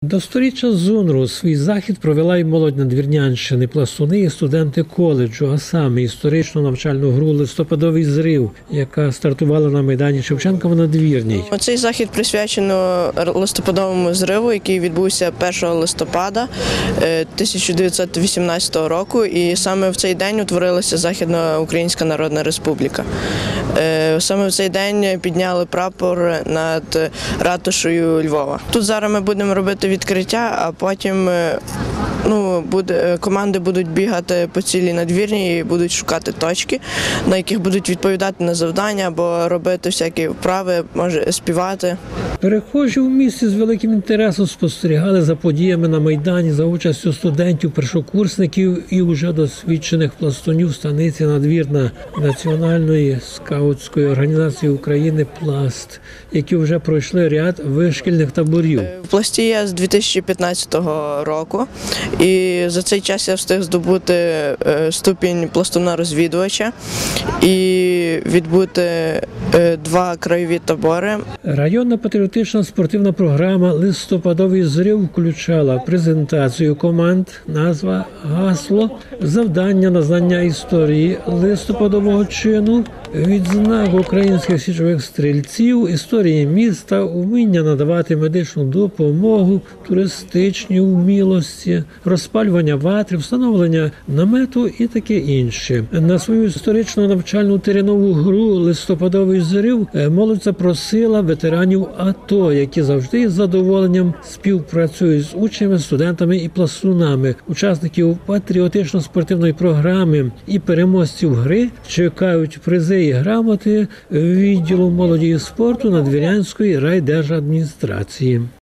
До сторіччя ЗУНРу свій захід провела й молодь Надвірнянщини, пластуни і студенти коледжу, а саме історичну навчальну гру «Листопадовий зрив», яка стартувала на Майдані Шевченка в Надвірній. Цей захід присвячено листопадовому зриву, який відбувся 1 листопада 1918 року, і саме в цей день утворилася Західна Українська Народна Республіка. Саме в цей день підняли прапор над ратушею Львова. Тут зараз ми будемо робити відкриття, а потім команди будуть бігати по цілій Надвірній і будуть шукати точки, на яких будуть відповідати на завдання або робити всякі вправи, може співати. Перехожі у місті з великим інтересом спостерігали за подіями на Майдані за участю студентів, першокурсників і уже досвідчених пластунів станиці Надвірна Національної скаутської організації України «Пласт», які вже пройшли ряд вишкільних таборів. В «Пласті» я з 2015 року, і за цей час я встиг здобути ступінь пластуна-розвідувача і відбути 2 краєві табори. Районна патріотична спортивна програма «Листопадовий зрив» включала презентацію команд, назва, гасло, завдання на знання історії листопадового чину, відзнак українських січових стрільців, історії міста, уміння надавати медичну допомогу, туристичні вмілості, розпалювання ватри, встановлення намету і таке інше. На свою історичну навчальну теренову гру «Листопадовий зрив» молодь запросила ветеранів АТО, які завжди з задоволенням співпрацюють з учнями, студентами і пластунами. Учасників патріотично-спортивної програми і переможців гри чекають призи і грамоти відділу молоді і спорту Надвірнянської райдержадміністрації.